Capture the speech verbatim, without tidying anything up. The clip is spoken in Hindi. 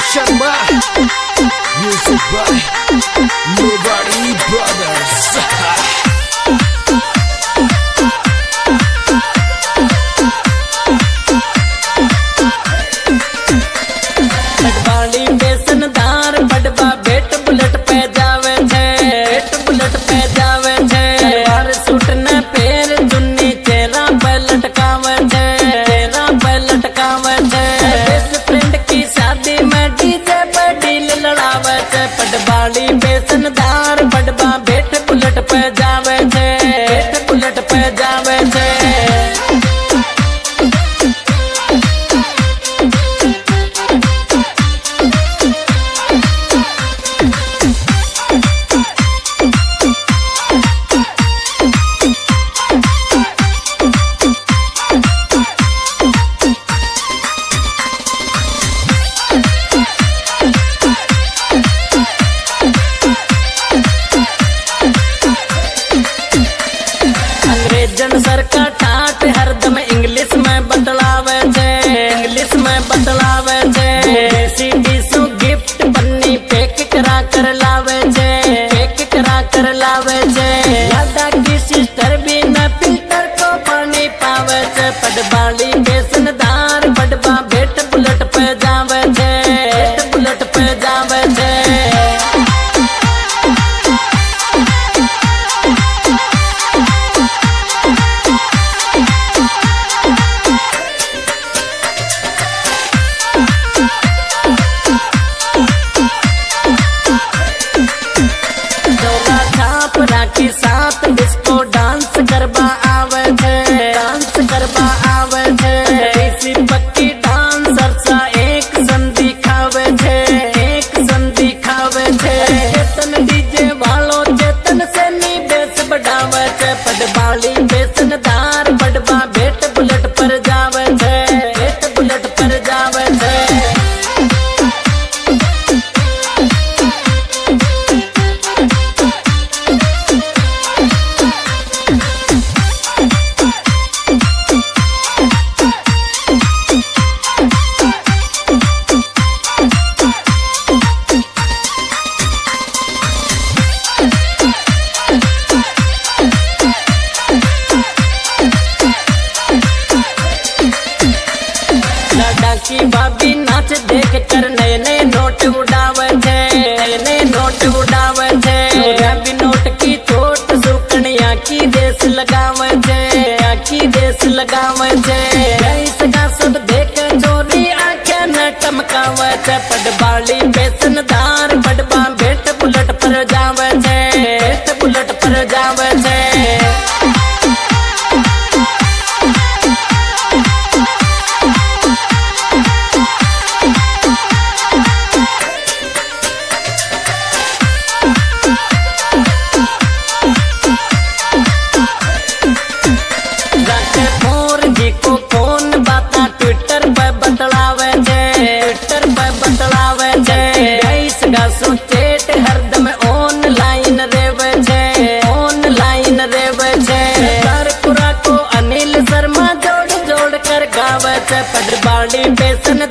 Sharma, music by Nobody Brothers. बटवाली बेसनदार बडबा बेट बुलेट पे जावे छे, बेट बुलेट पे जावे छे। सलवार सूट न पेर जुन्नी चेहरा पे लटकावे छे, चेहरा पे लटकावे छे। बेस्ट फ्रेंड की शादी में डीजे पे डील लड़ावे छे। बटवाली बेसनदार बडबा बेट बुलेट पे जावे छे, बेट बुलेट पे जावे छे। अंग्रेजन सर का ठाट हरदम इंग्लिश में बतलावे छे, इंग्लिश में बतलावे छे। देसी डिशू गिफ्ट बन्नी पैक करा कर लावे छे, पैक करा कर लावे छे। दादा की सिस्टर भी न फिल्टर को पानी पावे छे। पटवाली बेसनदार बडबा बेट बुलेट पे जावे छे, बेट बुलेट पे जावे छे। राखी साथ डिस्को डांस करबा आवे छे, डांस करबा आवे छे। देसी पक्की डांसर सा एक संधि खावे छे, एक संधि खावे छे। चेतन डीजे वालो चेतन से नी बेस बढ़ावे छे। पटवाली बेसनदार बडबा बेट बुलेट पर जावे छे, बेट बुलेट पर जावे छे। की भाभी नाच देख कर नए नए नोट उड़ावे छे, नए नए नोट उड़ावे छे। भी नोट की चोट सुकनिया की देश लगावे छे, की देश लगावे छे। सगा सब देख चोरी आंखें न टमकावे छे। पटवाली बेसनदार बडबा बेट बुलेट पर जावे छे, बेट बुलेट पर जावे छे। को कौन बाता ट्विटर पे बतलावे छे, ट्विटर पे बतलावे छे। इसका सुचेट हरदम ऑनलाइन रेवे छे, ऑनलाइन रेवे छे। सरकुरा को अनिल शर्मा जोड़ जोड़ कर गावे छे। पटवाली बेसन